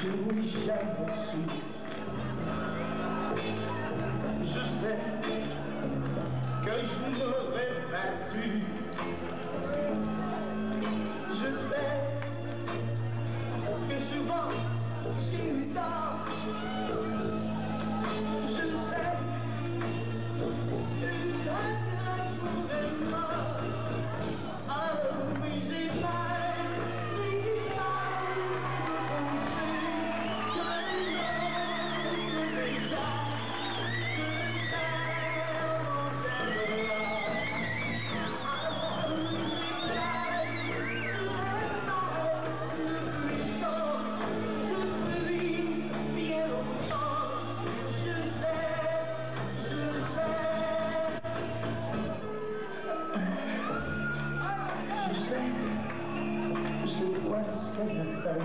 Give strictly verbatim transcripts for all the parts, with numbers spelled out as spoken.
je n'ai jamais su. Je sais que je n'aurais pas dû. Je sais que souvent j'ai eu tort. Je sais que je craindrais pour les morts. Ah oui, j'ai mal, j'ai mal pensé que les autres déjà que le ciel m'enterrera. Ah oui, j'ai mal, depuis bien longtemps. Je sais, je sais. Je sais, c'est quoi c'est le faire.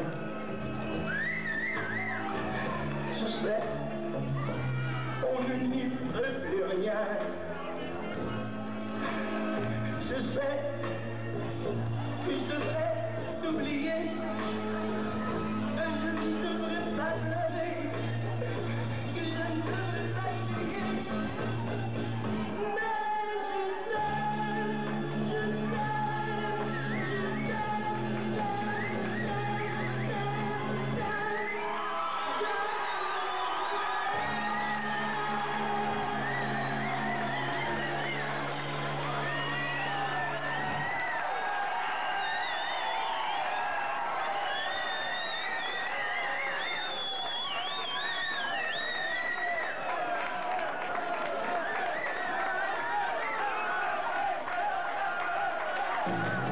Je sais, on ne n'y peut plus rien. Je sais que je devrais t'oublier, que je ne devrais pas pleurer, que je ne devrais pas crier. Mais je t'aime, je t'aime, je t'aime, je t'aime.